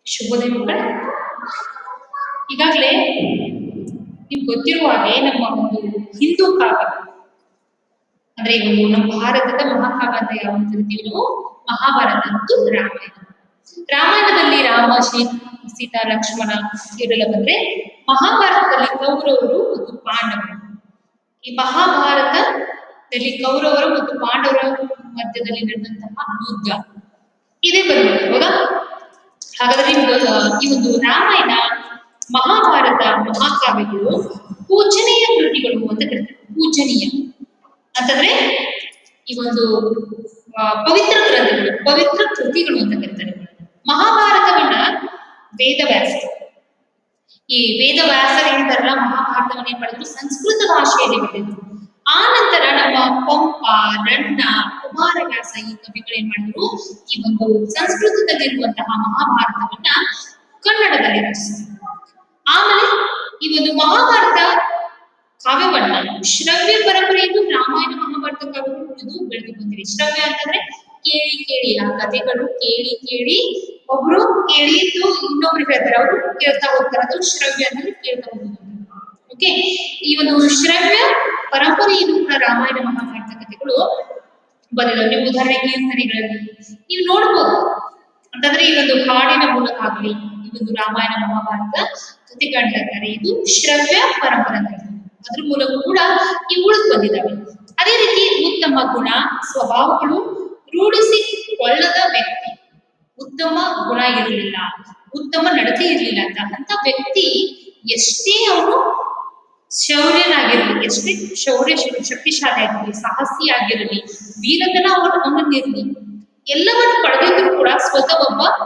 ಶುಭೋದಯ ಮಕ್ಕಳೇ. ಈಗಾಗಲೇ ನಿಮ್ಗೆ ಗೊತ್ತಿರುವ ಹಾಗೆ ನಮ್ಮ ಒಂದು ಹಿಂದೂ ಕಾವ್ಯ ಅಂದ್ರೆ ಇವು ನಮ್ಮ ಭಾರತದ ಮಹಾಕಾವ್ಯ ಅಂತ ಯಾವ ಕರಿತೀವಿ ನಾವು, ಮಹಾಭಾರತ ಮತ್ತು ರಾಮಾಯಣ. ರಾಮಾಯಣದಲ್ಲಿ ರಾಮ, ಸೀತಾ, ಲಕ್ಷ್ಮಣ ಇವರೆಲ್ಲ ಬಂದ್ರೆ, ಮಹಾಭಾರತದಲ್ಲಿ ಕೌರವರು ಮತ್ತು ಪಾಂಡವರು. ಈ ಮಹಾಭಾರತದಲ್ಲಿ ಕೌರವರು ಮತ್ತು ಪಾಂಡವರ ಮಧ್ಯದಲ್ಲಿ ನಡೆದಂತಹ ಯುದ್ಧ ಇದೇ ಬಂದ್ಬಿಟ್ಟು ಹೌದಾ. ಹಾಗಾದ್ರೆ ಈ ಒಂದು ರಾಮಾಯಣ, ಮಹಾಭಾರತ, ಮಹಾಕಾವ್ಯಗಳು ಪೂಜನೀಯ ಕೃತಿಗಳು ಅಂತ ಕರೀತಾರೆ. ಪೂಜನೀಯ ಅಂತಂದ್ರೆ ಈ ಒಂದು ಪವಿತ್ರ ಗ್ರಂಥಗಳು, ಪವಿತ್ರ ಕೃತಿಗಳು ಅಂತ ಕರೀತಾರೆ. ಮಹಾಭಾರತವನ್ನ ವೇದವ್ಯಾಸ, ಈ ವೇದವ್ಯಾಸರು ಹೇಳಿದಾರಲ್ಲ, ಮಹಾಭಾರತವನ್ನ ಏನ್ ಮಾಡಿದ್ರು ಸಂಸ್ಕೃತ ಭಾಷೆಯಲ್ಲಿ ಬರೆದಿದ್ರು. ಆ ನಂತರ ನಮ್ಮ ಪಂಪ, ರನ್ನ, ಕುಮಾರವ್ಯಾಸ ಈ ಕವಿಗಳು ಏನ್ ಮಾಡಿದ್ರು, ಈ ಒಂದು ಸಂಸ್ಕೃತದಲ್ಲಿರುವಂತಹ ಮಹಾಭಾರತವನ್ನ ಕನ್ನಡದಲ್ಲಿ ರಚಿಸಿದ್ರು. ಆಮೇಲೆ ಈ ಒಂದು ಮಹಾಭಾರತ ಕಾವ್ಯವನ್ನ ಶ್ರವ್ಯ ಪರಂಪರೆಯನ್ನು ರಾಮಾಯಣ ಮಹಾಭಾರತ ಕಾವ್ಯಗಳು ಉಳಿದು ಬೆಳೆದು ಬಂದಿವೆ. ಶ್ರವ್ಯ ಅಂತಂದ್ರೆ ಕೇಳಿ ಕೇಳಿ, ಆ ಕಥೆಗಳು ಕೇಳಿ ಕೇಳಿ, ಒಬ್ರು ಕೇಳಿದ್ದು ಇನ್ನೊಬ್ರು ಹೇಳ್ತಾರೆ, ಅವರು ಕೇಳ್ತಾ ಹೋಗ್ತಾರೆ. ಅದು ಶ್ರವ್ಯ ಅಂದ್ರೆ ಕೇಳ್ತಾ ಹೋಗೋದು. ಓಕೆ, ಈ ಒಂದು ಶ್ರವ್ಯ ಪರಂಪರೆಯನ್ನು ಕೂಡ ರಾಮಾಯಣ ಮಹಾಭಾರತ ಕಥೆಗಳು ಬಂದಿದ್ದಾವೆ. ನೀವು ಉದಾಹರಣೆ ಕೀರ್ತನೆಗಳಲ್ಲಿ ನೀವು ನೋಡ್ಬೋದು. ಅಂತಂದ್ರೆ ಈ ಒಂದು ಹಾಡಿನ ಮೂಲಕ ಆಗಲಿ ಈ ಒಂದು ರಾಮಾಯಣ ಮಹಾಭಾರತ ಕಥೆಗಳನ್ನ ಹೇಳ್ತಾರೆ. ಇದು ಶ್ರವ್ಯ ಪರಂಪರೆ ಅಂತ. ಅದ್ರ ಮೂಲಕ ಕೂಡ ಇವು ಉಳಿದು ಬಂದಿದ್ದಾವೆ. ಅದೇ ರೀತಿ ಉತ್ತಮ ಗುಣ ಸ್ವಭಾವಗಳು ರೂಢಿಸಿಕೊಳ್ಳದ ವ್ಯಕ್ತಿ, ಉತ್ತಮ ಗುಣ ಇರಲಿಲ್ಲ, ಉತ್ತಮ ನಡತೆ ಇರಲಿಲ್ಲ ಅಂತ ವ್ಯಕ್ತಿ ಎಷ್ಟೇ ಅವನು ಶೌರ್ಯನಾಗಿರಲಿ, ಎಷ್ಟೇ ಶೌರ್ಯ ಶಕ್ತಿಶಾಲಿ ಆಗಿರಲಿ, ಸಾಹಸಿ ಆಗಿರಲಿ, ವೀರತನ ಅವನನ್ನಿರಲಿ, ಎಲ್ಲವನ್ನು ಪಡೆದಿದ್ರು ಕೂಡ ಸ್ವತಃ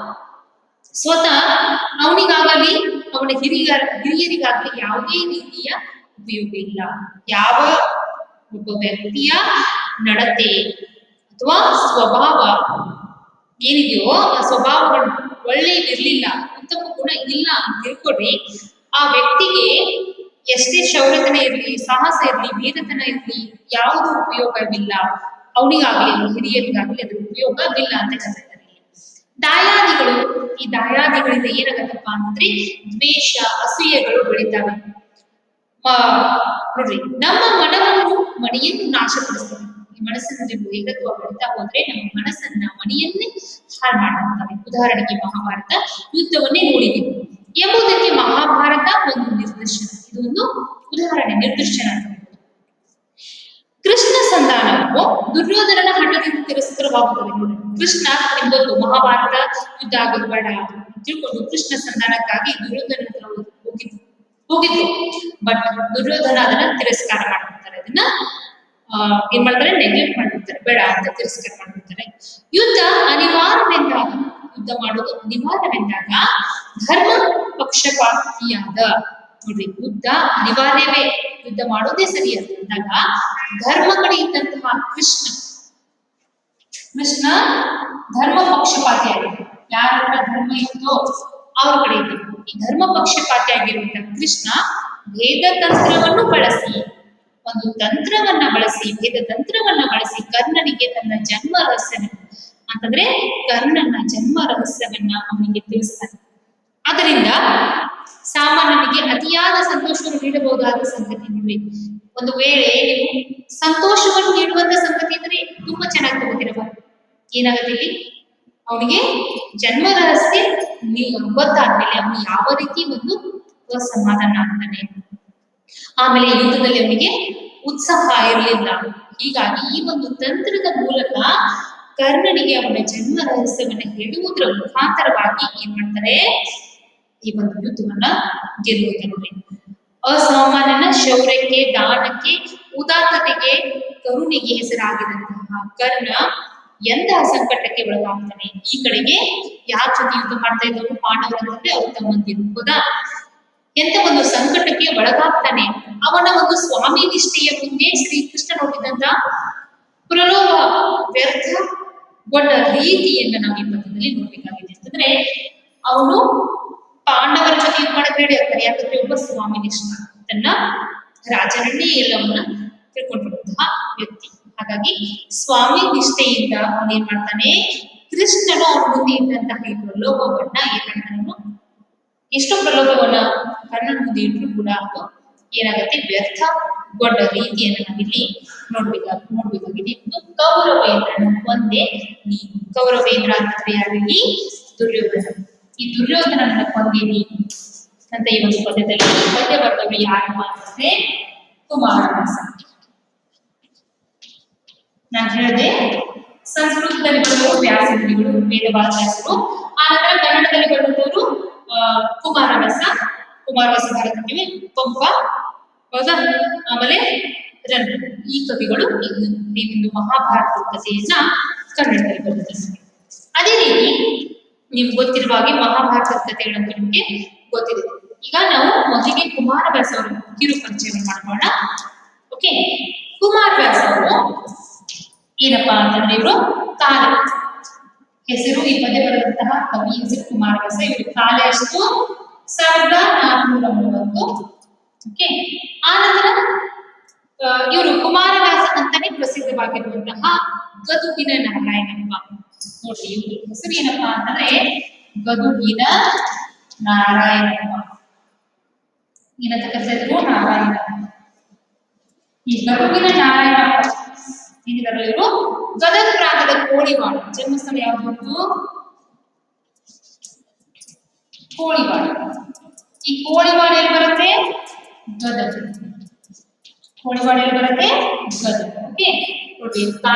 ಅವನಿಗಾಗಲಿ ಅವನ ಹಿರಿಯರಿಗಾಗಲಿ ಯಾವುದೇ ರೀತಿಯ ಉಪಯೋಗ ಇಲ್ಲ. ಯಾವ ಒಬ್ಬ ವ್ಯಕ್ತಿಯ ನಡತೆ ಅಥವಾ ಸ್ವಭಾವ ಏನಿದೆಯೋ ಆ ಸ್ವಭಾವಗಳು ಒಳ್ಳೆಯದಿರ್ಲಿಲ್ಲ, ಉತ್ತಮ ಗುಣ ಇಲ್ಲ ಅಂತ ತಿಳ್ಕೊಡ್ರಿ, ಆ ವ್ಯಕ್ತಿಗೆ ಎಷ್ಟೇ ಶೌರ್ಯತನ ಇರಲಿ, ಸಾಹಸ ಇರಲಿ, ವೀರತನ ಇರಲಿ, ಯಾವುದು ಉಪಯೋಗವಿಲ್ಲ. ಅವನಿಗಾಗ್ಲಿ ಹಿರಿಯರಿಗಾಗ್ಲಿ ಅದ್ರ ಉಪಯೋಗವಿಲ್ಲ ಅಂತ ಹೇಳ್ತಾರೆ. ದಾಯಾದಿಗಳು, ಈ ದಾಯಾದಿಗಳಿಂದ ಏನಾಗತ್ತಪ್ಪ ಅಂತಂದ್ರೆ ದ್ವೇಷ, ಅಸೂಯೆಗಳು ಬೆಳಿತಾವೆ. ನೋಡ್ರಿ, ನಮ್ಮ ಮಣಿಯನ್ನು ನಾಶಪಡಿಸ್ತವೆ. ಈ ಮನಸ್ಸಿನಲ್ಲಿ ಏಕತ್ವ ಬೆಳಿತಾ ಹೋದ್ರೆ ನಮ್ಮ ಮನಸ್ಸನ್ನ, ಮಣಿಯನ್ನೇ ಹಾಳು ಮಾಡ್ಕೊಳ್ತವೆ. ಉದಾಹರಣೆಗೆ ಮಹಾಭಾರತ ಯುದ್ಧವನ್ನೇ ನೋಡಿದೀವಿ ಎಂಬುದಕ್ಕೆ ಮಹಾಭಾರತ ಒಂದು ನಿದರ್ಶನ. ಇದು ಒಂದು ಉದಾಹರಣೆ, ನಿದರ್ಶನ ಅಂತ. ಕೃಷ್ಣ ಸಂಧಾನವು ದುರ್ಯೋಧನನ ಹಠದಿಂದ ತಿರಸ್ಕರವಾಗುತ್ತದೆ. ನೋಡಿ, ಕೃಷ್ಣ ಎಂಬುದು ಮಹಾಭಾರತ ಯುದ್ಧ ಆಗೋದು ಬೇಡ ತಿಳ್ಕೊಂಡು ಕೃಷ್ಣ ಸಂಧಾನಕ್ಕಾಗಿ ದುರ್ಯೋಧನ ಹೋಗಿತ್ತು. ಬಟ್ ದುರ್ಯೋಧನ ಅದನ್ನ ತಿರಸ್ಕಾರ ಮಾಡ್ಬಿಡ್ತಾರೆ. ಅದನ್ನ ಏನ್ ಮಾಡ್ತಾರೆ, ನೆಗ್ಲೆಕ್ಟ್ ಮಾಡ್ಬಿಡ್ತಾರೆ, ಬೇಡ ಅಂತ ತಿರಸ್ಕಾರ ಮಾಡ್ಬಿಡ್ತಾರೆ. ಯುದ್ಧ ಅನಿವಾರ್ಯವೆಂದಾಗ, ಯುದ್ಧ ಮಾಡೋದು ಅನಿವಾರ್ಯವೆಂದಾಗ ಧರ್ಮ ಪಕ್ಷಪಾತಿಯಾದ, ನೋಡ್ರಿ, ಯುದ್ಧ ಅನಿವಾರ್ಯವೇ, ಯುದ್ಧ ಮಾಡೋದೇ ಸರಿ ಅಂದಾಗ ಧರ್ಮ ಕಡೆ ಇದ್ದಂತಹ ಕೃಷ್ಣ ಧರ್ಮ ಪಕ್ಷಪಾತಿ ಆಗಿದೆ. ಯಾರ ಹತ್ರ ಧರ್ಮ ಇತ್ತೋ ಅವ್ರ ಕಡೆ ಇದ್ದ. ಈ ಧರ್ಮ ಪಕ್ಷಪಾತಿ ಆಗಿರುವಂತಹ ಕೃಷ್ಣ ವೇದ ತಂತ್ರವನ್ನು ಬಳಸಿ, ಒಂದು ತಂತ್ರವನ್ನ ಬಳಸಿ, ವೇದ ತಂತ್ರವನ್ನ ಬಳಸಿ ಕರ್ಣನಿಗೆ ತನ್ನ ಜನ್ಮ ರಹಸ್ಯವನ್ನ, ಅಂತಂದ್ರೆ ಕರ್ಣನ ಜನ್ಮ ರಹಸ್ಯವನ್ನ ಅವನಿಗೆ ತಿಳಿಸ್ತಾನೆ. ಅದರಿಂದ ಸಾಮಾನ್ಯನಿಗೆ ಅತಿಯಾದ ಸಂತೋಷವನ್ನು ನೀಡಬಹುದಾದ ಸಂಗತಿ. ನೋಡಿ, ಒಂದು ವೇಳೆ ನೀವು ಸಂತೋಷವನ್ನು ನೀಡುವಂತ ಸಂಗತಿ ಇದ್ರೆ ತುಂಬಾ ಚೆನ್ನಾಗಿ ತಗೋತಿರಬಹುದು. ಏನಾಗುತ್ತೆ ಇಲ್ಲಿ, ಅವನಿಗೆ ಜನ್ಮ ರಹಸ್ಯ ಗೊತ್ತಾದ್ಮೇಲೆ ಅವನು ಯಾವ ರೀತಿ ಒಂದು ಅಸಮಾಧಾನ ಆಗ್ತಾನೆ. ಆಮೇಲೆ ಯುದ್ಧದಲ್ಲಿ ಅವನಿಗೆ ಉತ್ಸಾಹ ಇರಲಿಲ್ಲ. ಹೀಗಾಗಿ ಈ ಒಂದು ತಂತ್ರದ ಮೂಲಕ ಕರ್ಣನಿಗೆ ಅವನ ಜನ್ಮ ರಹಸ್ಯವನ್ನ ಹೇಳುವುದರ ಮುಖಾಂತರವಾಗಿ ಏನ್ ಮಾಡ್ತಾರೆ, ಈ ಒಂದು ಯುದ್ಧವನ್ನ ಗೆಲ್ಲುವುದರಲ್ಲಿ ಅಸಾಮಾನ್ಯನ ಶೌರ್ಯಕ್ಕೆ, ದಾನಕ್ಕೆ, ಉದಾತ್ತತೆಗೆ, ಕರುಣಿಗೆ ಹೆಸರಾಗಿದಂತಹ ಕರ್ಣ ಎಂತಹ ಸಂಕಟಕ್ಕೆ ಒಳಗಾಗ್ತಾನೆ. ಈ ಕಡೆಗೆ ಯಾರ ಜೊತೆ ಯುದ್ಧ ಮಾಡ್ತಾ ಇದ್ದವರು, ಪಾಂಡವರಂತಂದ್ರೆ ಅವ್ರ ತಮ್ಮಂದಿರು, ಹೌದಾ. ಎಂತ ಒಂದು ಸಂಕಟಕ್ಕೆ ಒಳಗಾಗ್ತಾನೆ. ಅವನ ಒಂದು ಸ್ವಾಮಿ ನಿಷ್ಠೆಯ ಮುಂದೆ ಶ್ರೀಕೃಷ್ಣ ನೋಡಿದಂತ ಪ್ರಲೋಭ ವ್ಯರ್ಥಗೊಂಡ ರೀತಿಯನ್ನ ನಾವು ಈ ಪದ್ಯದಲ್ಲಿ ನೋಡ್ಬೇಕಾಗಿದೆ. ಅಂತಂದ್ರೆ ಅವನು ಪಾಂಡವರ ಜೊತೆ ಯುದ್ಧ ಮಾಡಕ್ ರೆಡಿ ಆಗ್ತಾನೆ. ಯಾಕಂದ್ರೆ ಒಬ್ಬ ಸ್ವಾಮಿ ನಿಷ್ಠ, ತನ್ನ ರಾಜನನ್ನೇ ಎಲ್ಲವನ್ನ ತಿಳ್ಕೊಂಡಿರುವಂತಹ ವ್ಯಕ್ತಿ. ಹಾಗಾಗಿ ಸ್ವಾಮಿ ನಿಷ್ಠೆಯಿಂದ ಅವನೇನ್ ಮಾಡ್ತಾನೆ, ಕೃಷ್ಣನು ಅವನ ಮುಂದೆ ಇದ್ದಂತಹ ಈ ಪ್ರಲೋಭವನ್ನ ಏನಾಗ್ತಾನು ಎಷ್ಟು ಪ್ರಲೋಭವನ್ನ ಕರ್ಣನ ಮುಂದೆ ಇಟ್ಟರು ಕೂಡ ಅದು ಏನಾಗುತ್ತೆ ವ್ಯರ್ಥಗೊಂಡ ರೀತಿಯನ್ನು ನಾವಿಲ್ಲಿ ನೋಡ್ಬೇಕಾಗಿದೆ. ಇದು ಕೌರವೇಂದ್ರನು ಒಂದೇ ನೀನು. ಕೌರವೇಂದ್ರ ಅಂತಂದ್ರೆ ಯಾರು? ಈ ದುರ್ಯೋಧನ. ಈ ದುರ್ಯೋಧನನ ಕೊಂದೆ ನೀನು ಅಂತ ಈ ಒಂದು ಪದ್ಯದಲ್ಲಿ ಪದ್ಯ ಬರ್ತವೆ. ಯಾರಪ್ಪ ಅಂತಂದ್ರೆ ಕುಮಾರವ್ಯಾಸ. ನಾನು ಹೇಳಿದೆ ಸಂಸ್ಕೃತದಲ್ಲಿ ಬರುವವರು ವ್ಯಾಸಮುನಿಗಳು, ವೇದವ್ಯಾಸ ವ್ಯಾಸರು. ಆನಂತರ ಕನ್ನಡದಲ್ಲಿ ಬರುವಂತವರು ಕುಮಾರವ್ಯಾಸ ಭಾರತಕ್ಕೆ ಪಂಪ, ಹೌದಾ? ಆಮೇಲೆ ರನ್ನ. ಈ ಕವಿಗಳು ಈ ಒಂದು ಮಹಾಭಾರತ ಕಥೆಯನ್ನ ಕನ್ನಡದಲ್ಲಿ ಬರೆದಿದ್ದಾರೆ. ಅದೇ ರೀತಿ ನಿಮ್ಗೆ ಗೊತ್ತಿರುವ ಹಾಗೆ ಮಹಾಭಾರತದ ಕಥೆಗಳಂತ ನಿಮ್ಗೆ ಗೊತ್ತಿದೆ. ಈಗ ನಾವು ಮೊದಲಿಗೆ ಕುಮಾರವ್ಯಾಸ ಅವರ ಕಿರು ಪರಿಚಯವನ್ನು ಮಾಡೋಣ. ಓಕೆ, ಕುಮಾರವ್ಯಾಸ ಅವರು ಏನಪ್ಪಾ ಅಂತಂದ್ರೆ ಇವರು ಕಾಲ ಹೆಸರು, ಈ ಪದ್ಯ ಬರೆದಂತಹ ಕವಿ ಹೆಸರು ಕುಮಾರವ್ಯಾಸ. ಇವರು ಕಾಲ ಎಷ್ಟು? 1430. ಓಕೆ, ಆನಂತರ ಇವರು ಕುಮಾರವ್ಯಾಸ ಅಂತಾನೆ ಪ್ರಸಿದ್ಧವಾಗಿರುವಂತಹ ಗದುಗಿನ ನಾರಾಯಣಪ್ಪ. ನೋಡ್ರಿ, ಇವ್ರ ಹೆಸರು ಏನಪ್ಪಾ ಅಂತಂದ್ರೆ ಗದುಗಿನ ನಾರಾಯಣಪ್ಪ. ಏನಂತ ಕರೆಸಿದ್ರು? ನಾರಾಯಣಪ್ಪ. ಈ ಗದುಗಿನ ನಾರಾಯಣಪ್ಪ ಏನಿದಾರಲ್ಲ ಇವರು ಗದಗ ಪ್ರಾಂತದ ಕೋಳಿವಾಡ. ಜನ್ಮಸ್ಥಳ ಯಾವುದು? ಕೋಳಿವಾಡ. ಈ ಕೋಳಿವಾಡ ಎಲ್ಲಿ ಬರುತ್ತೆ? ಗದಗ. ಕೋಳಿವಾಡ ಎಲ್ಲಿ ಬರುತ್ತೆ? ಗದಗ. ಓಕೆ, ನೋಡಿ ಕಾಲ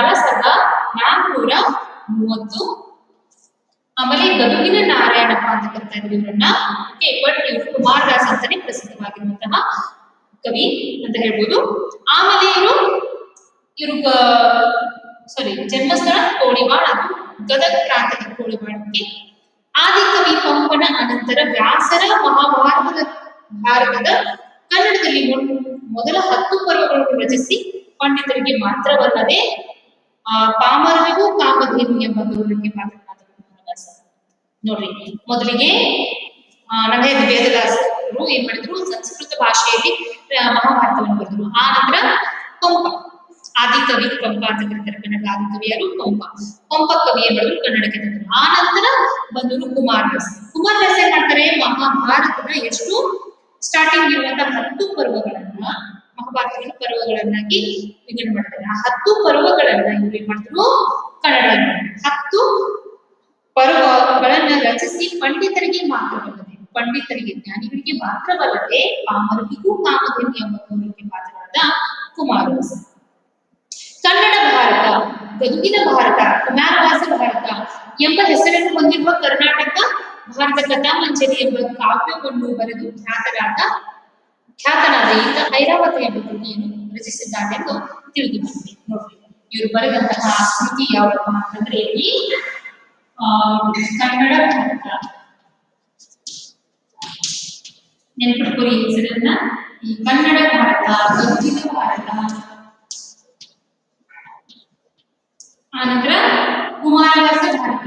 1430. ಆಮೇಲೆ ಗದುಗಿನ ನಾರಾಯಣಪ್ಪ ಅಂತ ಕರಿತಾ ಇದ್ರು ಇವ್ರನ್ನ. ಓಕೆ, ಬಟ್ ಇವರು ಕುಮಾರವ್ಯಾಸ ಅಂತಾನೆ ಪ್ರಸಿದ್ಧವಾಗಿರುವಂತಹ ಕವಿ ಅಂತ ಹೇಳ್ಬೋದು. ಆಮೇಲೆ ಇವರು ಜನ್ಮಸ್ಥಳ ಕೋಳಿವಾಡ, ಅದು ಗದಗ ಪ್ರಾಂತದ ಕೋಳಿವಾಡಕ್ಕೆ. ಆದಿಕವಿ ಪಂಪನ ಅನಂತರ ವ್ಯಾಸರ ಭಾರತದ ಕನ್ನಡದಲ್ಲಿ ಮೊದಲ 10 ಪರ್ವಗಳನ್ನು ರಚಿಸಿ ಪಂಡಿತರಿಗೆ ಮಾತ್ರವಲ್ಲದೆ ಪಾಮರರಿಗೂ ಕಾಮಧೇನು ಎಂಬ ಗೌರವಕ್ಕೆ ಪಾತ್ರರಾದ ಕುಮಾರವ್ಯಾಸ. ನೋಡ್ರಿ, ಮೊದಲಿಗೆ ನಮಗೆ ವೇದವ್ಯಾಸರು ಏನ್ ಮಾಡಿದ್ರು? ಸಂಸ್ಕೃತ ಭಾಷೆಯಲ್ಲಿ ಮಹಾಭಾರತವನ್ನು ಬರೆದ್ರು. ಆ ನಂತರ ಪಂಪ, ಆದಿಕವಿ ಪಂಪ ಅಂತ ಕರೀತಾರೆ ಕನ್ನಡ. ಆದಿಕವಿ ಯಾರು? ಪಂಪ ಕವಿ ಏನ್ ಮಾಡಿದ್ರು? ಕನ್ನಡಕ್ಕೆ ತಂದರು. ಆ ನಂತರ ಬಂದರು ಕುಮಾರವ್ಯಾಸ. ಕುಮಾರವ್ಯಾಸ ಏನ್ ಮಾಡ್ತಾರೆ? ಮಹಾಭಾರತದ ಎಷ್ಟು ಸ್ಟಾರ್ಟಿಂಗ್ ಇರುವಂತಹ 10 ಪರ್ವಗಳನ್ನ ಮಹಾಭಾರತದ ಪರ್ವಗಳನ್ನಾಗಿ ವಿಂಗಡಣೆ ಮಾಡ್ತಾರೆ. ಆ 10 ಪರ್ವಗಳನ್ನ ಇವ್ರು ಏನ್ ಮಾಡಿದ್ರು? ಕನ್ನಡ 10 ಪರ್ವಗಳನ್ನ ರಚಿಸಿ ಪಂಡಿತರಿಗೆ ಮಾತ್ರವಲ್ಲದೆ, ಪಂಡಿತರಿಗೆ ಜ್ಞಾನಿಗಳಿಗೆ ಮಾತ್ರವಲ್ಲದೆ ಪಾಮರರಿಗೂ ಕಾಮಧೇನು ಎಂಬ ಗೌರವಕ್ಕೆ ಪಾತ್ರರಾದ ಕುಮಾರವ್ಯಾಸ. ಕನ್ನಡ ಭಾರತ, ಗದುಗಿನ ಭಾರತ, ಕುಮಾರವ್ಯಾಸ ಭಾರತ ಎಂಬ ಹೆಸರನ್ನು ಹೊಂದಿರುವ ಕರ್ನಾಟಕ ಭಾರತ ಕಥಾಮಂಜರಿ ಎಂಬ ಕಾವ್ಯವನ್ನು ಬರೆದು ಖ್ಯಾತನಾದ ಈತ ಐರಾವತ ಎಂಬ ಕೃತಿಯನ್ನು ರಚಿಸಿದ್ದಾರೆಂದು ತಿಳಿದು ಬಂದಿದೆ. ನೋಡ್ರಿ, ಇವರು ಬರೆದಂತಹ ಕೃತಿ ಯಾವಪ್ಪ ಅಂತಂದ್ರೆ ಈ ಕನ್ನಡ ಭಾರತ. ನೆನಪಿಟ್ಕೊಳ್ಳಿ ಹೆಸರನ್ನ. ಈ ಕನ್ನಡ ಭಾರತ, ಗದುಗಿನ ಭಾರತ, ಆನಂತರ ಕುಮಾರವ್ಯಾಸ ಭಾರತ.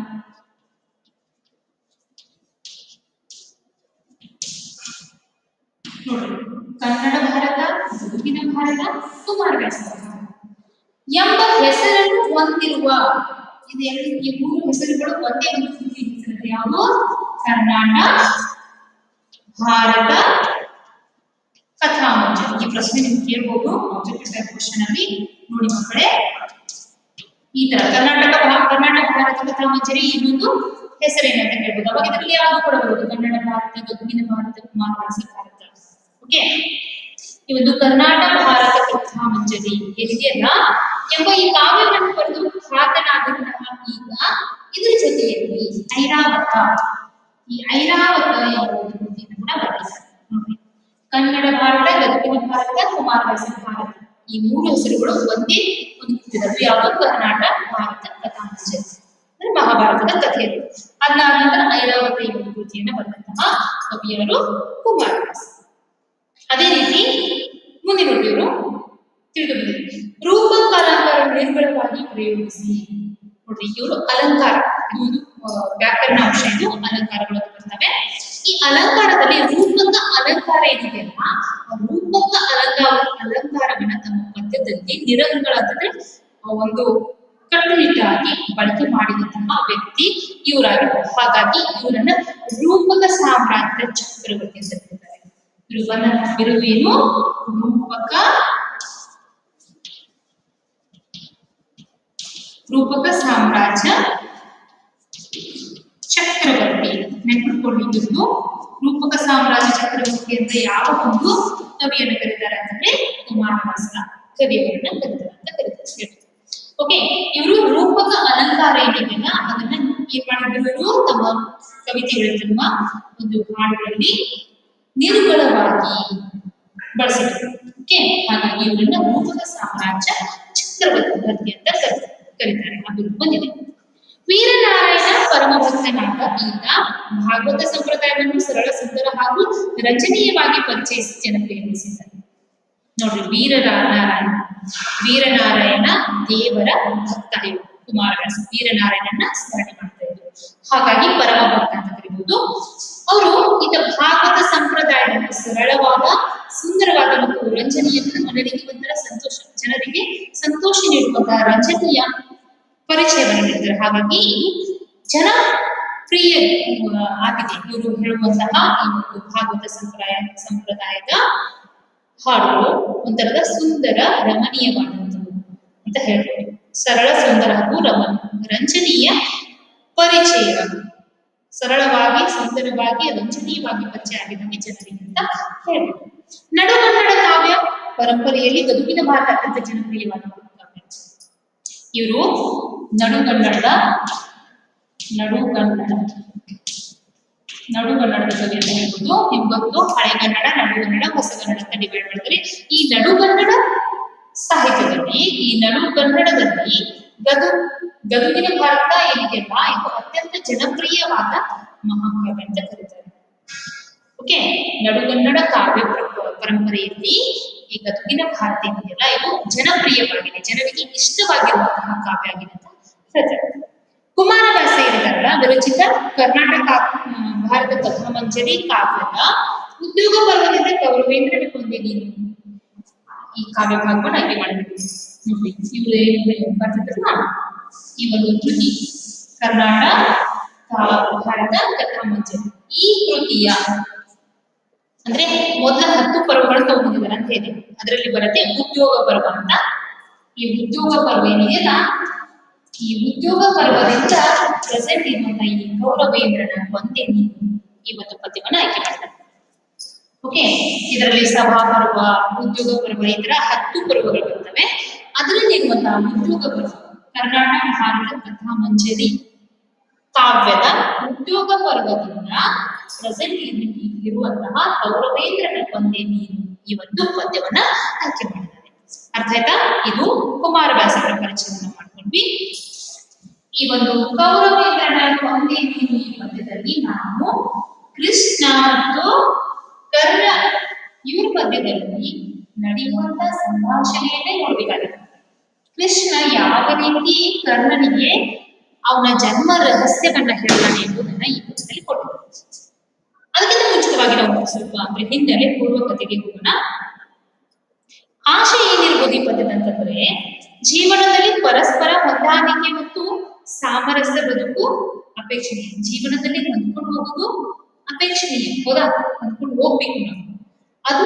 ನೋಡಿ, ಕನ್ನಡ ಭಾರತ, ಗದುಗಿನ ಭಾರತ, ಕುಮಾರವ್ಯಾಸ ಎಂಬ ಹೆಸರನ್ನು ಹೊಂದಿರುವ ಇದೆರಡು, ಈ 3 ಹೆಸರುಗಳು ಒಂದೇ ಒಂದು ಕೃತಿ ಹೆಸರು ಯಾವುದು? ಕರ್ನಾಟಕ ಭಾರತ ಕಥಾಮಂಜರಿ. ಈ ಪ್ರಶ್ನೆ ನಿಮ್ಗೆ ಕೇಳಬಹುದು ಆಬ್ಜೆಕ್ಟಿವ್ ಟೈಪ್ ಕ್ವೆಶ್ಚನ್ ಅಲ್ಲಿ. ನೋಡಿ ಮಕ್ಕಳೇ, ಈ ತರ ಕರ್ನಾಟಕ ಭಾರತ ಕಥಾಮಂಜರಿ ಇನ್ನೊಂದು ಹೆಸರೇನಂತ ಹೇಳ್ಬೋದು. ಅವಾಗ ಇದರಲ್ಲಿ ಯಾವುದು ಕೂಡ ಬರುವುದು? ಕನ್ನಡ ಭಾರತ, ಗದುಗಿನ ಭಾರತ, ಕುಮಾರವ್ಯಾಸ ಭಾರತ. ಓಕೆ, ಈ ಒಂದು ಕರ್ನಾಟಕ ಭಾರತ ಕಥಾಮಂಜರಿ ಏನಿದೆಯಲ್ಲ ಎಂಬ ಈ ಕಾವ್ಯವನ್ನು ಬರೆದು ಖ್ಯಾತನಾದಂತಹ ಈಗ ಇದರ ಜೊತೆಯಲ್ಲಿ ಐರಾವತ ಎಂಬ ಕೃತಿಯನ್ನು ಕೂಡ ಬರೆದಿದ್ದಾರೆ. ನೋಡಿ, ಕನ್ನಡ ಭಾರತ, ಗದುಗಿನ ಭಾರತ, ಕುಮಾರವ್ಯಾಸ ಭಾರತ ಈ 3 ಹೆಸರುಗಳು ಒಂದೇ ಒಂದು ಕೃತಿಯಲ್ಲಿ. ಯಾವುದು? ಕರ್ನಾಟಕ ಭಾರತ ಕಥಾಮಂಜರಿ ಅಂದ್ರೆ ಮಹಾಭಾರತದ ಕಥೆಯಲ್ಲಿ. ಅದಾದ ನಂತರ ಐರಾವತ ಎಂಬ ಕೃತಿಯನ್ನು ಬರೆದಂತಹ ಕವಿಯರು ಕುಮಾರವ್ಯಾಸ. ಅದೇ ರೀತಿ ಮುಂದಿನ ಇವರು ತಿಳಿದು ಬಂದಿದೆ. ರೂಪಕ ಅಲಂಕಾರ ನಿರ್ಬಳವಾಗಿ ಪ್ರಯೋಗಿಸಿ. ನೋಡ್ರಿ, ಇವರು ಅಲಂಕಾರ, ಇದು ವ್ಯಾಕರಣ ಅಂಶ, ಇದು ಅಲಂಕಾರಗಳು ಬರ್ತವೆ. ಈ ಅಲಂಕಾರದಲ್ಲಿ ರೂಪಕ ಅಲಂಕಾರ ಏನಿದೆಯಲ್ಲ, ಆ ರೂಪಕ ಅಲಂಕಾರವನ್ನ ತಮ್ಮ ಪದ್ಯದಲ್ಲಿ ನಿರರ್ಗಳಾದ್ರೆ ಒಂದು ಕಟ್ಟುನಿಟ್ಟಾಗಿ ಬಳಕೆ ಮಾಡಿದಂತಹ ವ್ಯಕ್ತಿ ಇವರಾಗಿದ್ದಾರೆ. ಹಾಗಾಗಿ ಇವರನ್ನ ರೂಪಕ ಸಾಮ್ರಾಜ್ಯದ ಚಕ್ರವರ್ತಿ ಅಂತ ಕರೀತಾರೆ. ಇವನ ಬಿರುವೇನು? ರೂಪಕ ಸಾಮ್ರಾಜ್ಯ ಚಕ್ರವರ್ತಿ. ನೆನಪಿಟ್ಕೊಂಡಿದ್ದು ರೂಪಕ ಸಾಮ್ರಾಜ್ಯ ಚಕ್ರವರ್ತಿ ಅಂತ ಯಾವ ಒಂದು ಕವಿಯನ್ನು ಕರೀತಾರೆ ಅಂತಂದ್ರೆ ಕುಮಾರವ್ಯಾಸ ಕವಿಯವರನ್ನ ಕರೀತಾರೆ ಅಂತ ಕರೀತಾರೆ. ಓಕೆ, ಇವರು ರೂಪಕ ಅಲಂಕಾರ ಏನಿದೆಯಲ್ಲ ಅದನ್ನ ಏನ್ ಮಾಡಿದ್ರು ತಮ್ಮ ಕವಿತೆಗಳಲ್ಲಿ ತಮ್ಮ ಒಂದು ಹಾಡುಗಳಲ್ಲಿ ನಿರುಗಳವಾಗಿ ಬಳಸಿದ್ರು. ಓಕೆ, ಹಾಗಾಗಿ ಇವರನ್ನ ರೂಪಕ ಸಾಮ್ರಾಜ್ಯ ಚಕ್ರವರ್ತಿ ಅಂತ ಕರೀತಾರೆ. ಅದು ಬಂದಿದೆ. ವೀರನಾರಾಯಣ ಪರಮಭಕ್ತನಾದ ಈತ ಭಾಗವತ ಸಂಪ್ರದಾಯವನ್ನು ಸರಳ, ಸುಂದರ ಹಾಗೂ ರಂಜನೀಯವಾಗಿ ಪರಿಚಯಿಸಿ ಜನಪ್ರಿಯಗೊಳಿಸಿದ್ದಾರೆ. ನೋಡ್ರಿ, ವೀರನಾರಾಯಣ ದೇವರ ಭಕ್ತ ಇವರು ಕುಮಾರವ್ಯಾಸ ವೀರನಾರಾಯಣನ ಸ್ಮರಣೆ ಮಾಡ್ತಾ ಇದ್ರು. ಹಾಗಾಗಿ ಪರಮ ಭಕ್ತ ಅಂತ ಕರೀಬಹುದು. ಅವರು ಈತ ಭಾಗವತ ಸಂಪ್ರದಾಯವನ್ನು ಸರಳವಾದ, ಸುಂದರವಾದ ಮತ್ತು ರಂಜನೀಯ, ಜನರಿಗೆ ಒಂಥರ ಜನರಿಗೆ ಸಂತೋಷ ನೀಡುವಂತಹ ರಂಜನೀಯ ಪರಿಚಯವನ್ನು ನೀಡಿದ್ದಾರೆ. ಹಾಗಾಗಿ ಜನಪ್ರಿಯ ಆಗಿದೆ ಇವರು ಹೇಳುವಂತಹ ಈ ಒಂದು ಭಾಗವತ ಸಂಪ್ರದಾಯದ ಹಾಡುಗಳು ಒಂಥರದ ಸುಂದರ ರಮಣೀಯವಾದಂಥವು ಅಂತ ಹೇಳ್ಬೋದು. ಸರಳ, ಸುಂದರ ಹಾಗೂ ರಂಜನೀಯ ಪರಿಚಯ, ಸರಳವಾಗಿ, ಸುಂದರವಾಗಿ, ರಂಜನೀಯವಾಗಿ ಪರಿಚಯ ಆಗಿದ್ದಾನೆ ಜನರಿಗೆ ಅಂತ ಹೇಳ್ಬೋದು. ನಡುಗನ್ನಡ ಕಾವ್ಯ ಪರಂಪರೆಯಲ್ಲಿ ಗದುಗಿನ ಭಾರತ ಅತ್ಯಂತ ಜನಪ್ರಿಯವಾದ ಕಾವ್ಯ. ಇವರು ನಡುಗನ್ನಡದ ಕವಿ ಅಂತ ಹೇಳ್ಬೋದು. ನಿಮ್ಗೆ ಗೊತ್ತು, ಹಳೆಗನ್ನಡ, ನಡುಗನ್ನಡ, ಹೊಸಗನ್ನಡ ಅಂತ ಡಿವೈಡ್ ಮಾಡಿದ್ರೆ ಈ ನಡುಗನ್ನಡ ಸಾಹಿತ್ಯದಲ್ಲಿ, ಈ ನಡುಗನ್ನಡದಲ್ಲಿ ಗದುಗಿನ ಭಾರತ ಏನಿದೆಯಲ್ಲ ಇದು ಅತ್ಯಂತ ಜನಪ್ರಿಯವಾದ ಮಹಾಕಾವ್ಯ ಅಂತ ಕರೀತಾರೆ. ಓಕೆ, ನಡುಗನ್ನಡ ಕಾವ್ಯ ಪರಂಪರೆಯಲ್ಲಿ ಈ ಗದುಗಿನ ಭಾರತ ಏನಿದೆಯಲ್ಲ ಇದು ಜನಪ್ರಿಯವಾಗಿದೆ, ಜನರಿಗೆ ಇಷ್ಟವಾಗಿರುವಂತಹ ಕಾವ್ಯ ಆಗಿದೆ ಅಂತ ಹೇಳ್ತಾರೆ. ಕುಮಾರವ್ಯಾಸ ಏನಿದಾರಲ್ಲ ವಿರಚಿತ ಕರ್ನಾಟಕ ಭಾರತ ಕಥಾಮಂಜರಿ ಕಾವ್ಯದ ಉದ್ಯೋಗ ಪರ್ವದಿಂದ ಕೌರವೇಂದ್ರನ ಕೊಂದೆ ನೀನು ಈ ಕಾವ್ಯ ಭಾಗವನ್ನು ಆಯ್ಕೆ ಮಾಡಬೇಕು. ನೋಡಿ, ಇವರು ಏನು ಬರ್ತಿದ್ರಲ್ಲ ಈ ಒಂದು ಕೃತಿ ಕರ್ನಾಟಕ ಭಾರತ ಕಥಾಮಂಜರಿ, ಈ ಕೃತಿಯ ಅಂದ್ರೆ ಮೊದಲ 10 ಪರ್ವಗಳು ತಗೊಂಡಿದ್ದಾರೆ ಅಂತ ಇದೆ. ಅದರಲ್ಲಿ ಬರುತ್ತೆ ಉದ್ಯೋಗ ಪರ್ವ ಅಂತ. ಈ ಉದ್ಯೋಗ ಪರ್ವ ಏನಿದೆಯಲ್ಲ ಈ ಉದ್ಯೋಗ ಪರ್ವದಿಂದ ಪ್ರೆಸೆಂಟ್ ಇರುವಂತ ಈ ಕೌರವೇಂದ್ರನ ಕೊಂದೆ ನೀನು ಈ ಒಂದು ಪದ್ಯವನ್ನು ಆಯ್ಕೆ ಮಾಡ್ತಾರೆ. ಓಕೆ, ಇದರಲ್ಲಿ ಸಭಾ ಪರ್ವ, ಉದ್ಯೋಗ ಪರ್ವ ಈ ತರ 10 ಪರ್ವಗಳು ಬರ್ತವೆ. ಅದರಲ್ಲಿ ಇರುವಂತಹ ಉದ್ಯೋಗ ಪರ್ವ ಕರ್ನಾಟಕ ಭಾರತ ಕಥಾಮಂಜರಿ ಕಾವ್ಯದ ಉದ್ಯೋಗ ಪರ್ವದಿಂದ ಪ್ರೆಸೆಂಟ್ ಇರುವಂತಹ ಕೌರವೇಂದ್ರನ ಕೊಂದೆ ನೀನು ಈ ಒಂದು ಪದ್ಯವನ್ನ ಆಯ್ಕೆ ಮಾಡಿದ್ದಾರೆ. ಅರ್ಥ ಆಯ್ತಾ? ಇದು ಕುಮಾರವ್ಯಾಸರ ಪರಿಚಯವನ್ನು ಮಾಡ್ಕೊಂಡ್ವಿ. ಈ ಒಂದು ಕೌರವೇಂದ್ರನ ಕೊಂದೆ ನೀನು ಈ ಪದ್ಯದಲ್ಲಿ ನಾವು ಕೃಷ್ಣ ಮತ್ತು ಕರ್ಣ ಇವ್ರ ಮಧ್ಯದಲ್ಲಿ ನಡೆಯುವಂತ ಸಂಭಾಷಣೆಯನ್ನೇ ನೋಡ್ಬೇಕಾಗುತ್ತೆ. ಕೃಷ್ಣ ಯಾವ ರೀತಿ ಕರ್ಣನಿಗೆ ಅವನ ಜನ್ಮ ರಹಸ್ಯವನ್ನ ಹೇಳ್ತಾನೆ ಎಂಬುದನ್ನ ಈ ಪದ್ಯದಲ್ಲಿ ಕೊಟ್ಟಿದ್ದಾರೆ. ಅದಕ್ಕಿಂತ ಮುಂಚಿತವಾಗಿ ನಾವು ಸ್ವಲ್ಪ ಅಂದ್ರೆ ಹಿನ್ನೆಲೆ ಪೂರ್ವ ಕಥೆಗೆ ಹೋಗೋಣ. ಆಶೆ ಏನಿರ್ಬೋದು ಈ ಪದ್ಯದ ಅಂತಂದ್ರೆ ಜೀವನದಲ್ಲಿ ಪರಸ್ಪರ ಹೊಂದಾಣಿಕೆ ಮತ್ತು ಸಾಮರಸ್ಯ ಬದುಕು ಅಪೇಕ್ಷಣೀಯ. ಜೀವನದಲ್ಲಿ ಹೊಂದ್ಕೊಂಡು ಹೋಗುದು ಅಪೇಕ್ಷಣೀಯ, ಹೌದಾ? ಹೊಂದ್ಕೊಂಡು ಹೋಗ್ಬೇಕು ನಾವು. ಅದು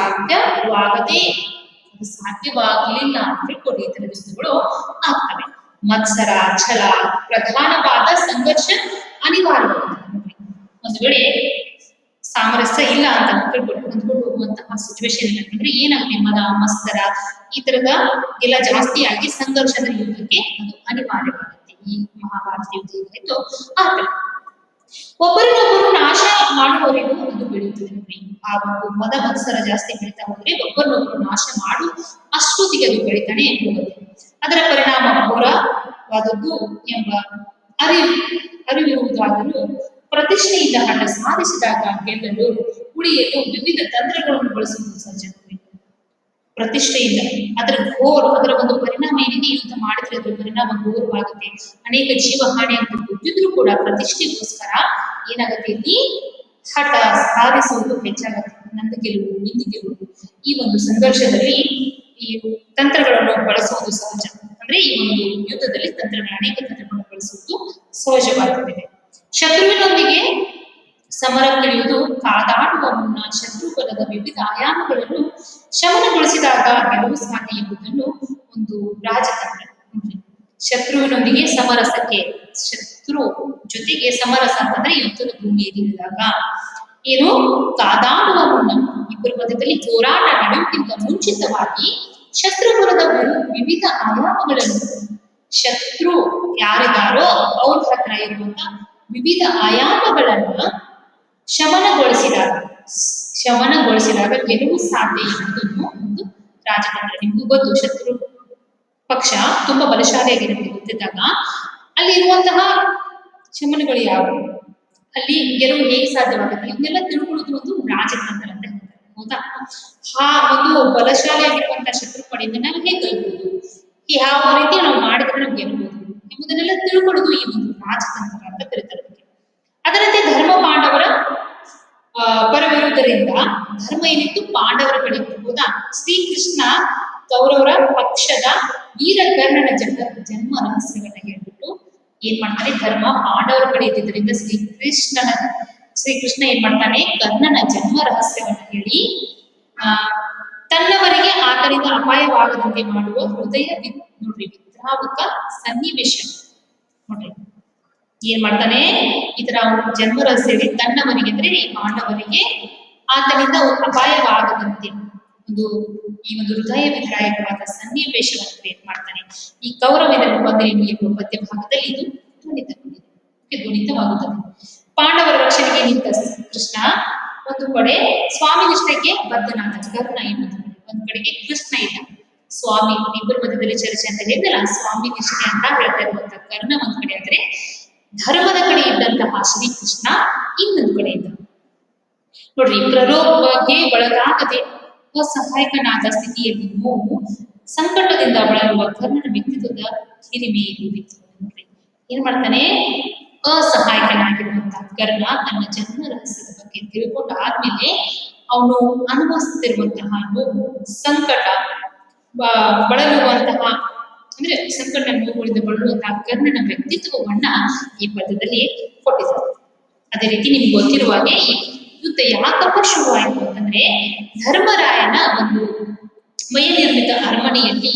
ಸಾಧ್ಯವಾಗಲಿಲ್ಲ ಅಂದ್ರೆ ಕೊಡಿ ಈ ತರ ದಿವಸಗಳು ಆಗ್ತವೆ. ಮತ್ಸರ, ಛಲ, ಪ್ರಧಾನವಾದ ಸಂಘರ್ಷ ಅನಿವಾರ್ಯವಾಗುತ್ತೆ. ಒಂದು ವೇಳೆ ಸಾಮರಸ್ಯ ಇಲ್ಲ ಅಂತ ಹೊಂದ್ಕೊಂಡು ಹೋಗುವಂತಹ ಸಿಚುವೇಶನ್ ಏನಂತಂದ್ರೆ ಏನಾಗುತ್ತೆ, ಮದ, ಮತ್ಸರ ಈ ತರದ ಎಲ್ಲ ಜಾಸ್ತಿ ಆಗಿ ಸಂಘರ್ಷದ ಯುದ್ಧಕ್ಕೆ ಅದು ಅನಿವಾರ್ಯವಾಗುತ್ತೆ. ಈ ಮಹಾಭಾರತ ಯುದ್ಧ ಏನಾಯ್ತು ಆಗ್ತದೆ. ಒಬ್ಬರಿನೊಬ್ಬರು ನಾಶ ಮಾಡುವವರೆಗೂ ಅದು ಬೆಳೆಯುತ್ತದೆ ನೋಡಿ. ಆ ಒಂದು ಮದ ಮತ್ಸರ ಜಾಸ್ತಿ ಬೆಳೀತಾ ಹೋದ್ರೆ ಒಬ್ಬರನ್ನೊಬ್ಬರು ನಾಶ ಮಾಡು ಅಷ್ಟೊತ್ತಿಗೆ ಅದು ಬೆಳಿತಾನೆ ಹೋಗುತ್ತೆ. ಅದರ ಪರಿಣಾಮ ಘೋರವಾದದ್ದು ಎಂಬ ಅರಿವಿರುವುದಾದರೂ ಪ್ರತಿಷ್ಠೆಯಿಂದ ಹಠ ಸಾಧಿಸಿದಾಗ ಗೆಲ್ಲಲು ಉಳಿಯಲು ವಿವಿಧ ತಂತ್ರಗಳನ್ನು ಬಳಸುವುದು ಸಹಜ. ಪ್ರತಿಷ್ಠೆಯಿಂದ ಅದರ ಒಂದು ಪರಿಣಾಮ ಏನಿದೆ, ಯುದ್ಧ ಮಾಡಿದ್ರೆ ಅದರ ಪರಿಣಾಮ ಘೋರವಾಗುತ್ತೆ. ಅನೇಕ ಜೀವಹಾನಿ ಅಂತ ಗೊತ್ತಿದ್ರು ಕೂಡ ಪ್ರತಿಷ್ಠೆಗೋಸ್ಕರ ಏನಾಗುತ್ತೆ, ಇಲ್ಲಿ ಹಠ ಸಾಧಿಸುವುದು ಹೆಚ್ಚಾಗುತ್ತೆ. ನಂದು ಗೆಲುವು, ನಿಂದು ಗೆಲುವು, ಈ ಒಂದು ಸಂಘರ್ಷದಲ್ಲಿ ಈ ತಂತ್ರಗಳನ್ನು ಬಳಸುವುದು ಸಹಜ ಅಂದ್ರೆ ಈ ಒಂದು ಯುದ್ಧದಲ್ಲಿ ಅನೇಕ ತಂತ್ರಗಳನ್ನು ಬಳಸುವುದು ಸಹಜವಾಗಿದೆ. ಶತ್ರುವಿನೊಂದಿಗೆ ಸಮರಕ್ಕಿಳಿಯುವುದು ಕಾದಾಡುವ ಮುನ್ನ ಶತ್ರು ಬಲದ ವಿವಿಧ ಆಯಾಮಗಳನ್ನು ಶಮನಗೊಳಿಸಿದಾಗ ಗೆಲುವು ಸಾಧ್ಯ ಎಂಬುದನ್ನು ಒಂದು ರಾಜತಂತ್ರ. ಶತ್ರುವಿನೊಂದಿಗೆ ಸಮರಸಕ್ಕೆ, ಶತ್ರು ಜೊತೆಗೆ ಸಮರಸ ಅಂತಂದ್ರೆ ಯುದ್ಧದ ಭೂಮಿಯಲ್ಲಿ ಇಳಿದಾಗ ಏನು ಕಾದಾಡುವ ಮುನ್ನ ಇಬ್ಬರ ಮಧ್ಯದಲ್ಲಿ ಹೋರಾಟ ನಡೆಯುವುದಕ್ಕಿಂತ ಮುಂಚಿತವಾಗಿ ಶತ್ರುಬಲದ ವಿವಿಧ ಆಯಾಮಗಳನ್ನು, ಶತ್ರು ಯಾರಿದಾರೋ ಅವ್ರ ಹತ್ರ ಇರುವಂತ ವಿವಿಧ ಆಯಾಮಗಳನ್ನ ಶಮನಗೊಳಿಸಿದಾಗ ಗೆಲುವು ಸಾಧ್ಯ ಎಂಬುದನ್ನು ಒಂದು ರಾಜತಂತ್ರ. ನಿಮಗೂ ಗೊತ್ತು, ಶತ್ರು ಪಕ್ಷ ತುಂಬಾ ಬಲಶಾಲಿಯಾಗಿರುತ್ತೆ ಗೊತ್ತಿದ್ದಾಗ ಅಲ್ಲಿ ಇರುವಂತಹ ಶಮನಗಳು ಯಾವುವು, ಅಲ್ಲಿ ಗೆಲುವು ಹೇಗೆ ಸಾಧ್ಯವಾಗುತ್ತೆ, ಇವನ್ನೆಲ್ಲ ತಿಳ್ಕೊಳ್ಳೋದು ಒಂದು ರಾಜತಂತ್ರ ಅಂತ ಹೇಳ್ತಾರೆ. ಹೌದಾ? ಆ ಒಂದು ಬಲಶಾಲಿಯಾಗಿರುವಂತಹ ಶತ್ರು ಪಡೆಯಿಂದ ನಾವು ಹೇಗೆ ಗೆಲ್ಬಹುದು, ಯಾವ ರೀತಿ ನಾವು ಮಾಡಿದ್ರೆ ನಾವು ಗೆಲ್ಬಹುದು ಎಂಬುದನ್ನೆಲ್ಲ ತಿಳ್ಕೊಳ್ಳೋದು ಈ ಒಂದು ರಾಜತಂತ್ರ ಅಂತ ಕರೀತಾರೆ. ಅದರಂತೆ ಧರ್ಮ ಪಾಂಡವರ ಪರವಿರುವುದರಿಂದ ಧರ್ಮ ಏನಿತ್ತು ಪಾಂಡವರ ಕಡೆ ಇತ್ತು. ಹೌದಾ? ಶ್ರೀಕೃಷ್ಣ ಕೌರವರ ಪಕ್ಷದ ವೀರ ಕರ್ಣನ ಜನ್ಮ ರಹಸ್ಯಗಳನ್ನ ಹೇಳ್ಬಿಟ್ಟು ಏನ್ ಮಾಡ್ತಾನೆ, ಧರ್ಮ ಪಾಂಡವರ ಕಡೆ ಇದ್ದಿದ್ದರಿಂದ ಶ್ರೀಕೃಷ್ಣ ಏನ್ ಮಾಡ್ತಾನೆ, ಕರ್ಣನ ಜನ್ಮ ರಹಸ್ಯವನ್ನ ಹೇಳಿ ತನ್ನವರಿಗೆ ಆತನಿಂದ ಅಪಾಯವಾಗದಂತೆ ಮಾಡುವ ಹೃದಯ ನೋಡ್ರಿ ವಿದ್ರಾವಕ ಸನ್ನಿವೇಶ ನೋಡ್ರಿ ಏನ್ ಮಾಡ್ತಾನೆ, ಈ ತರ ಜನ್ಮ ರಹಸ್ಯದಲ್ಲಿ ತನ್ನವರಿಗೆ ಅಂದ್ರೆ ಈ ಪಾಂಡವರಿಗೆ ಆತನಿಂದ ಅಪಾಯವಾಗದಂತೆ ಈ ಒಂದು ಹೃದಯ ವಿದ್ರಾಯಕವಾದ ಸನ್ನಿವೇಶವನ್ನು ಕ್ರಿಯೇಟ್ ಮಾಡ್ತಾನೆ. ಈ ಕೌರವದಲ್ಲಿ ಬಂದೇನು ಎಂಬ ಪದ್ಯ ಭಾಗದಲ್ಲಿ ಇದು ಧ್ವನಿತವಾಗುತ್ತದೆ. ಪಾಂಡವರ ರಕ್ಷಣೆಗೆ ನಿಂತ ಕೃಷ್ಣ ಒಂದು ಕಡೆ ಸ್ವಾಮಿ ನಿಷ್ಠೆಗೆ ಬದ್ಧನಾದ ಕರ್ಣ ಎನ್ನುವುದು, ಒಂದ್ ಕಡೆಗೆ ಕೃಷ್ಣ ಇಲ್ಲ ಸ್ವಾಮಿ, ಇಬ್ಬರ ಮಧ್ಯದಲ್ಲಿ ಚರ್ಚೆ ಅಂತ ಹೇಳಿದಲ್ಲ, ಸ್ವಾಮಿ ನಿಷ್ಠೆ ಅಂತ ಹೇಳ್ತಾ ಇರುವಂತಹ ಕರ್ಣ ಒಂದ್ ಕಡೆ ಆದ್ರೆ ಧರ್ಮದ ಕಡೆ ಇದ್ದಂತಹ ಶ್ರೀಕೃಷ್ಣ ಇನ್ನೊಂದು ಕಡೆ ಇದ್ದ. ನೋಡ್ರಿ, ಪ್ರಲೋಭಕ್ಕೆ ಒಳಗಾಗದೆ ಅಸಹಾಯಕನಾದ ಸ್ಥಿತಿಯಲ್ಲಿ ನೋವು ಸಂಕಟದಿಂದ ಬಳಲುವ ಕರ್ಣನ ವ್ಯಕ್ತಿತ್ವದ ಹಿರಿಮೆಯಲ್ಲಿ ನೋಡ್ರಿ ಏನ್ ಮಾಡ್ತಾನೆ, ಅಸಹಾಯಕನಾಗಿರುವಂತಹ ಕರ್ಣ ತನ್ನ ಜನ್ಮ ರಹಸ್ಯದ ಬಗ್ಗೆ ತಿಳ್ಕೊಂಡು ಆದ್ಮೇಲೆ ಅವನು ಅನುಭವಿಸುತ್ತಿರುವಂತಹ ನೋವು, ಸಂಕಟ, ಬಳಲುವಂತಹ ಅಂದ್ರೆ ಸಂಕಟ ನೋವುಗಳಿಂದ ಬಳಲುವಂತಹ ಕರ್ಣನ ವ್ಯಕ್ತಿತ್ವವನ್ನ ಈ ಪದ್ಯದಲ್ಲಿ ಕೊಟ್ಟಿದ್ದಾರೆ. ಅದೇ ರೀತಿ ನಿಮ್ಗೆ ಗೊತ್ತಿರುವ ಹಾಗೆ ಈ ಯುದ್ಧ ಯಾಕಪ್ಪ ಶುರುವಾಯಿತು ಅಂತಂದ್ರೆ, ಧರ್ಮರಾಯನ ಒಂದು ಮಯನಿರ್ಮಿತ ಅರಮನೆಯಲ್ಲಿ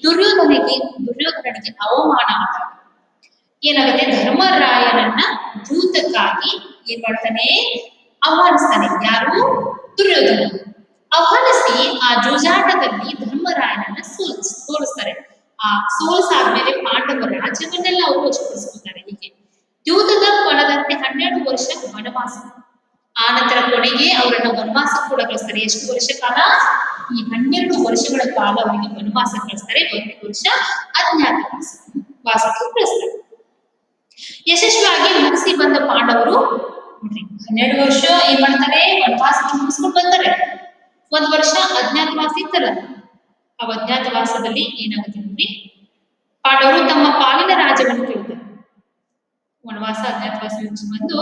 ದುರ್ಯೋಧನಿಗೆ ಅವಮಾನ ಆದಾಗ ಏನಾಗುತ್ತೆ, ಧರ್ಮರಾಯನನ್ನ ದೂತಕ್ಕಾಗಿ ಏನ್ ಮಾಡ್ತಾನೆ, ಆಹ್ವಾನಿಸ್ತಾನೆ. ಯಾರು? ದುರ್ಯೋಧನ. ಆಹ್ವಾನಿಸಿ ಆ ಜೂಜಾಟದಲ್ಲಿ ಧರ್ಮರಾಯನನ್ನ ಸೋಲಿಸ್ತಾರೆ. ಆ ಸೋಲಿಸಾದ್ಮೇಲೆ ಪಾಂಡವರ ರಾಜ್ಯವನ್ನೆಲ್ಲ ಅವರು ವಶಪಡಿಸಿಕೊಳ್ತಾರೆ. ಹೀಗೆ ದ್ಯೂತದ ಫಲದಂತೆ 12 ವರ್ಷ ವನವಾಸ, ಆ ನಂತರ ಕೊನೆಗೆ ಅವರನ್ನ ವನವಾಸ ಕೂಡ ಕಳಿಸ್ತಾರೆ. ಎಷ್ಟು ವರ್ಷ ಕಾಲ? ಈ 12 ವರ್ಷಗಳ ಕಾಲ ಅವರಿಗೆ ವನವಾಸ ಕಳಿಸ್ತಾರೆ. 1 ವರ್ಷ ಅಜ್ಞಾತವಾಸಕ್ಕೆ ಕಳಿಸ್ತಾರೆ. ಯಶಸ್ವಿಯಾಗಿ ಮುಗಿಸಿ ಬಂದ ಪಾಂಡವರು 12 ವರ್ಷ ಏನ್ ಮಾಡ್ತಾರೆ, ವನವಾಸ ಮುಗಿಸ್ಕೊಂಡು ಬರ್ತಾರೆ. 1 ವರ್ಷ ಅಜ್ಞಾತವಾಸ ಇತ್ತಲ್ಲ, ಆ ಅಜ್ಞಾತವಾಸದಲ್ಲಿ ಏನಾಗುತ್ತೆ ನೋಡಿ, ಪಾಂಡವರು ತಮ್ಮ ಪಾಲಿನ ರಾಜ್ಯವನ್ನು ಕೇಳ್ತಾರೆ. ವನವಾಸ ಅಜ್ಞಾತವಾಸ ಮುಗಿಸಿ ಬಂದು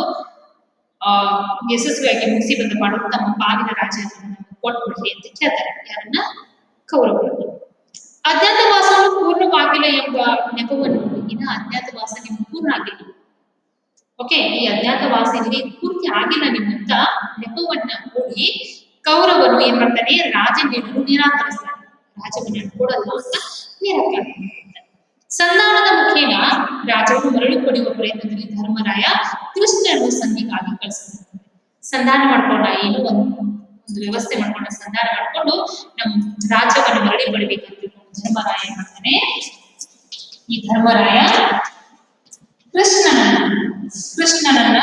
ಯಶಸ್ವಿಯಾಗಿ ಮುಗಿಸಿ ಬಂದ ಪಾಂಡವರು ತಮ್ಮ ಪಾಲಿನ ರಾಜ್ಯವನ್ನು ಕೊಟ್ಬಿಡ್ಲಿ ಅಂತ ಕೇಳ್ತಾರೆ. ಯಾರನ್ನ? ಕೌರವರನ್ನು. ಅಜ್ಞಾತವಾಸವನ್ನು ಪೂರ್ಣವಾಗಿಲ್ಲ ಎಂಬ ನೆಪವನ್ನು ಇನ್ನ ಅಜ್ಞಾತವಾಸ ನಿಮ್ಗೆ ಪೂರ್ಣ ಆಗಿಲ್ಲ, ಓಕೆ, ಈ ಅಜ್ಞಾತವಾಸ ನಿಮಗೆ ಪೂರ್ತಿ ಆಗಿಲ್ಲ ನಿಮ್ಮಂತ ನೆಪವನ್ನ ಕೂಡಿ ಕೌರವರು ಏನ್ ಮಾಡ್ತಾನೆ, ರಾಜನೇನರು ನಿರಾಕರಿಸ್ತಾರೆ. ರಾಜವನ್ನ ಕೊಡಲ್ಲ ಅಂತ ನಿರಾಕರಣೆ ಮಾಡ್ತಾರೆ. ಸಂಧಾನದ ಮುಖೇನ ರಾಜವನ್ನು ಮರಳಿ ಪಡೆಯುವ ಪ್ರಯತ್ನದಲ್ಲಿ ಧರ್ಮರಾಯ ಕೃಷ್ಣನು ಸಂಧಿಗಾಗಿ ಕಳಿಸ್ತಾರೆ. ಸಂಧಾನ ಮಾಡ್ಕೊಂಡ, ಏನೋ ಒಂದು ವ್ಯವಸ್ಥೆ ಮಾಡ್ಕೊಂಡ, ಸಂಧಾನ ಮಾಡ್ಕೊಂಡು ನಮ್ಮ ರಾಜ್ಯವನ್ನು ಮರಳಿ ಪಡಿಬೇಕಂತ ಧರ್ಮರಾಯ ಏನ್ ಮಾಡ್ತಾನೆ, ಈ ಧರ್ಮರಾಯ ಕೃಷ್ಣನನ್ನ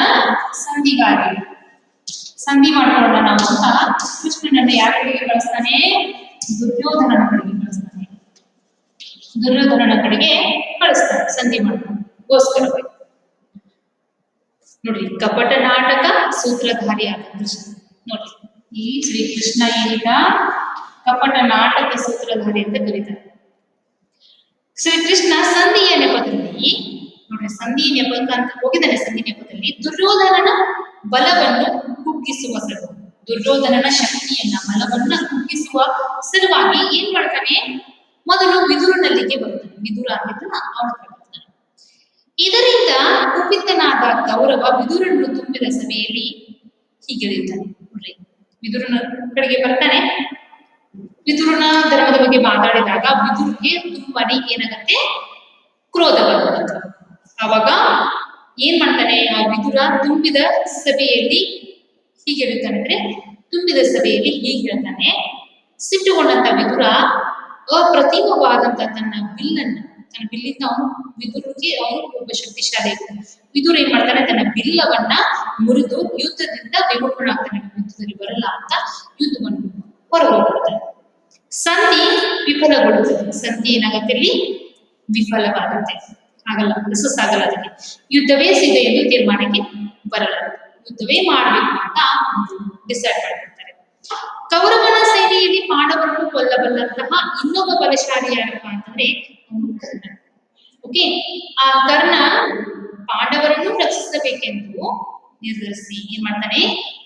ಸಂಧಿ ಮಾಡ್ಕೊಳ್ಳೋಣ ನಾವು ಅಂತ ಕೃಷ್ಣನನ್ನ ಯಾರ ಕಡೆಗೆ ಕಳಿಸ್ತಾನೆ, ದುರ್ಯೋಧನನ ಕಡೆಗೆ ಕಳಿಸ್ತಾನೆ. ದುರ್ಯೋಧನನ ಕಡೆಗೆ ಕಳಿಸ್ತಾನೆ ಸಂಧಿ ಮಾಡ್ಕೊಂಡ್ಗೋಸ್ಕರವಾಗಿ. ನೋಡ್ರಿ, ಕಪಟ ನಾಟಕ ಸೂತ್ರಧಾರಿ ಆದ ಕೃಷ್ಣ. ನೋಡ್ರಿ, ಈ ಶ್ರೀಕೃಷ್ಣ ಏನಿದ ಕಪಟ ನಾಟಕ ಸೂತ್ರಧಾರಿ ಅಂತ ಕರೀತಾರೆ. ಶ್ರೀಕೃಷ್ಣ ಸಂಧಿಯ ನೆಪದಲ್ಲಿ ನೋಡ್ರಿ, ಸಂಧಿ ನೆಪಕ ಅಂತ ಹೋಗಿದ್ದಾನೆ. ಸಂಧಿ ನೆಪದಲ್ಲಿ ದುರ್ಯೋಧನನ ಬಲವನ್ನು ಕುಗ್ಗಿಸುವ ಸಲುವಾಗಿ, ದುರ್ಯೋಧನನ ಶಕ್ತಿಯನ್ನ ಬಲವನ್ನ ಕುಗ್ಗಿಸುವ ಸಲುವಾಗಿ ಏನ್ ಮಾಡ್ತಾನೆ, ಮೊದಲು ವಿದುರನಲ್ಲಿಗೆ ಬರ್ತಾನೆ. ವಿದುರ ಅಂತಿದ್ದಲ್ಲ ಅವನ ಹತ್ರ ಬರ್ತಾನೆ. ಇದರಿಂದ ಕುಪಿತನಾದ ಕೌರವ ವಿದುರನ್ನು ತುಂಬಿದ ಸಭೆಯಲ್ಲಿ ಹೀಗೆ ಹೇಳ್ತಾನೆ. ನೋಡ್ರಿ, ವಿದುರನ ಕಡೆಗೆ ಬರ್ತಾನೆ. ವಿದುರನ ಧರ್ಮದ ಬಗ್ಗೆ ಮಾತಾಡಿದಾಗ ವಿದುರ್ಗೆ ತುಂಬಾನೇ ಏನಾಗತ್ತೆ, ಕ್ರೋಧ ಬರುತ್ತೆ. ಅವಾಗ ಏನ್ ಮಾಡ್ತಾನೆ, ಆ ವಿದುರ ತುಂಬಿದ ಸಭೆಯಲ್ಲಿ ಹೀಗೆ ಹೇಳ್ತಾನೆ ಅಂದ್ರೆ, ತುಂಬಿದ ಸಭೆಯಲ್ಲಿ ಹೀಗೆ ಹೇಳ್ತಾನೆ. ಸಿಟ್ಟುಗೊಂಡಂತ ವಿದುರ ಅಪ್ರತಿಮವಾದಂತ ತನ್ನ ಬಿಲ್ಲಿಂದ ಅವನು ವಿದುರಿಗೆ, ಅವನು ಒಬ್ಬ ಶಕ್ತಿಶಾಲಿ ಇರ್ತಾನೆ. ವಿದುರ ಏನ್ ಮಾಡ್ತಾನೆ, ತನ್ನ ಬಿಲ್ಲವನ್ನ ಮುರಿದು ಯುದ್ಧದಿಂದ ವಿಮುಖನಾಗ್ತಾನೆ. ಯುದ್ಧದಲ್ಲಿ ಬರಲ್ಲ ಅಂತ ಯುದ್ಧವನ್ನು ಹೊರಗೋಗ್ಬಿಡ್ತಾನೆ. ಸಂಧಿ ವಿಫಲಗೊಳ್ಳುತ್ತದೆ. ಸಂಧಿ ಏನಾಗುತ್ತೆ, ಇಲ್ಲಿ ವಿಫಲವಾಗುತ್ತೆ, ಆಗಲ್ಲ, ಯಶಸ್ಸಾಗಲ್ಲ. ಅದಕ್ಕೆ ಯುದ್ಧವೇ ಸಿದ್ಧ ಎಂದು ತೀರ್ಮಾನಕ್ಕೆ ಬರಲ್ಲ, ಯುದ್ಧವೇ ಮಾಡಬೇಕು ಅಂತ ಡಿಸೈಡ್ ಮಾಡಿರ್ತಾರೆ. ಕೌರವನ ಸೇನೆಯಲ್ಲಿ ಪಾಂಡವರನ್ನು ಕೊಲ್ಲಬಲ್ಲಂತಹ ಇನ್ನೊಬ್ಬ ಬಲಶಾಲಿ ಯಾರಪ್ಪ ಅಂತಂದ್ರೆ ಅವನು ಕರ್ಣ. ಓಕೆ, ಆ ಕರ್ಣ ಪಾಂಡವರನ್ನು ರಕ್ಷಿಸಬೇಕೆಂದು ನಿರ್ಧರಿಸಿ ಏನ್ ಮಾಡ್ತಾನೆ,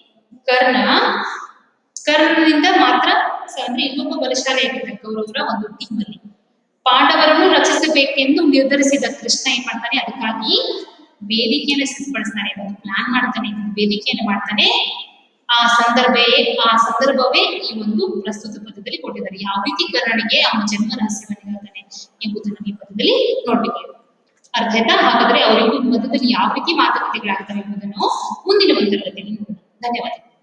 ಕರ್ಣನಿಂದ ಮಾತ್ರ ಅಂದ್ರೆ ಇನ್ನೊಬ್ಬ ಬಲಶಾಲಿ ಆಗಿರ್ತಾರೆ ಕೌರವರ ಒಂದು ಟೀಮ್ ಅಲ್ಲಿ. ಪಾಂಡವರನ್ನು ರಕ್ಷಿಸಬೇಕೆಂದು ನಿರ್ಧರಿಸಿದ ಕೃಷ್ಣ ಏನ್ ಮಾಡ್ತಾನೆ, ಅದಕ್ಕಾಗಿ ವೇದಿಕೆಯನ್ನು ಸಿದ್ಧಪಡಿಸ್ತಾನೆ, ಒಂದು ಪ್ಲಾನ್ ಮಾಡ್ತಾನೆ, ವೇದಿಕೆಯನ್ನು ಮಾಡ್ತಾನೆ. ಆ ಸಂದರ್ಭವೇ ಈ ಒಂದು ಪ್ರಸ್ತುತ ಪದದಲ್ಲಿ ಕೊಟ್ಟಿದ್ದಾರೆ. ಯಾವ ರೀತಿ ಕರ್ಣನಿಗೆ ಅವನ ಜನ್ಮ ರಹಸ್ಯವನ್ನು ಹೇಳ್ತಾನೆ ಎಂಬುದನ್ನು ಈ ಪದದಲ್ಲಿ ನೋಡ್ಬೇಕು. ಅರ್ಥ ಆಯ್ತಾ? ಹಾಗಾದ್ರೆ ಅವರಿಗೂ ಮಧ್ಯದಲ್ಲಿ ಯಾವ ರೀತಿ ಮಾತುಕತೆಗಳಾಗ್ತವೆ ಎಂಬುದನ್ನು ಮುಂದಿನ ಒಂದು ತರಗತಿಯಲ್ಲಿ ನೋಡೋಣ. ಧನ್ಯವಾದ.